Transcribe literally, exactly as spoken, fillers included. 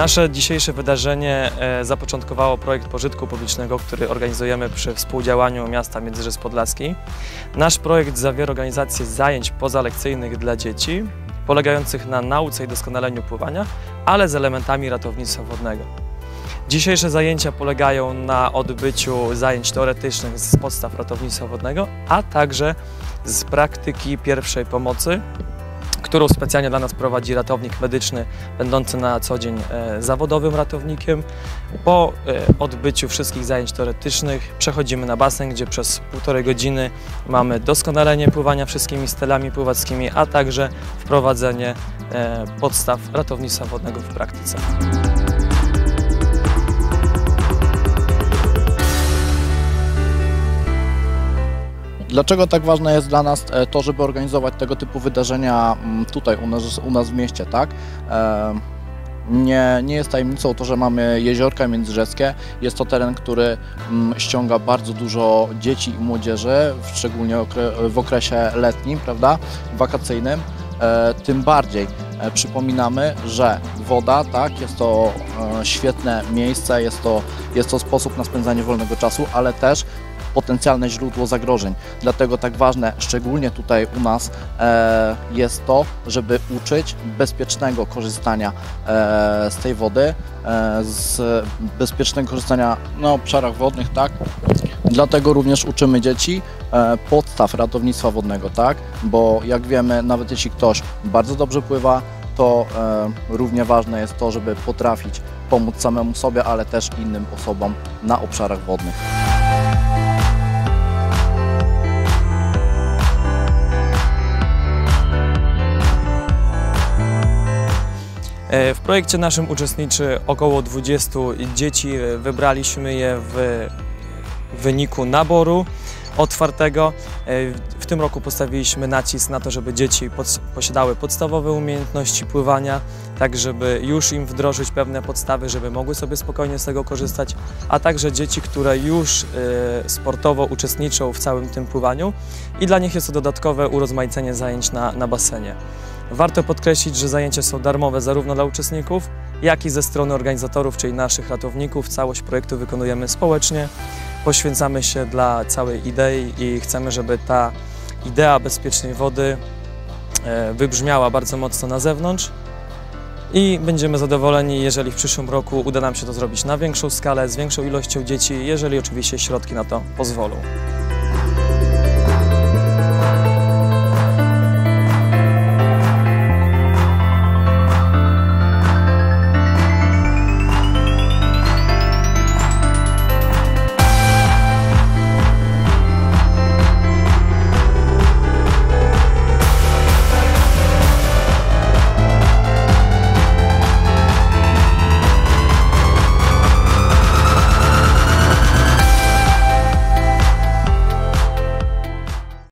Nasze dzisiejsze wydarzenie zapoczątkowało projekt pożytku publicznego, który organizujemy przy współdziałaniu miasta Międzyrzec Podlaski. Nasz projekt zawiera organizację zajęć pozalekcyjnych dla dzieci, polegających na nauce i doskonaleniu pływania, ale z elementami ratownictwa wodnego. Dzisiejsze zajęcia polegają na odbyciu zajęć teoretycznych z podstaw ratownictwa wodnego, a także z praktyki pierwszej pomocy, którą specjalnie dla nas prowadzi ratownik medyczny, będący na co dzień e, zawodowym ratownikiem. Po e, odbyciu wszystkich zajęć teoretycznych przechodzimy na basen, gdzie przez półtorej godziny mamy doskonalenie pływania wszystkimi stylami pływackimi, a także wprowadzenie e, podstaw ratownictwa wodnego w praktyce. Dlaczego tak ważne jest dla nas to, żeby organizować tego typu wydarzenia tutaj u nas, u nas w mieście, tak? Nie, nie jest tajemnicą to, że mamy jeziorka międzyrzeckie. Jest to teren, który ściąga bardzo dużo dzieci i młodzieży, szczególnie w okresie letnim, prawda, wakacyjnym. Tym bardziej przypominamy, że woda, tak, jest to świetne miejsce, jest to, jest to sposób na spędzanie wolnego czasu, ale też potencjalne źródło zagrożeń. Dlatego tak ważne, szczególnie tutaj u nas, e, jest to, żeby uczyć bezpiecznego korzystania e, z tej wody, e, z bezpiecznego korzystania na obszarach wodnych, tak? Dlatego również uczymy dzieci e, podstaw ratownictwa wodnego, tak? Bo jak wiemy, nawet jeśli ktoś bardzo dobrze pływa, to e, równie ważne jest to, żeby potrafić pomóc samemu sobie, ale też innym osobom na obszarach wodnych. W projekcie naszym uczestniczy około dwudziestu dzieci. Wybraliśmy je w wyniku naboru otwartego. W tym roku postawiliśmy nacisk na to, żeby dzieci posiadały podstawowe umiejętności pływania, tak żeby już im wdrożyć pewne podstawy, żeby mogły sobie spokojnie z tego korzystać, a także dzieci, które już sportowo uczestniczą w całym tym pływaniu i dla nich jest to dodatkowe urozmaicenie zajęć na, na basenie. Warto podkreślić, że zajęcia są darmowe zarówno dla uczestników, jak i ze strony organizatorów, czyli naszych ratowników. Całość projektu wykonujemy społecznie, poświęcamy się dla całej idei i chcemy, żeby ta idea bezpiecznej wody wybrzmiała bardzo mocno na zewnątrz i będziemy zadowoleni, jeżeli w przyszłym roku uda nam się to zrobić na większą skalę, z większą ilością dzieci, jeżeli oczywiście środki na to pozwolą.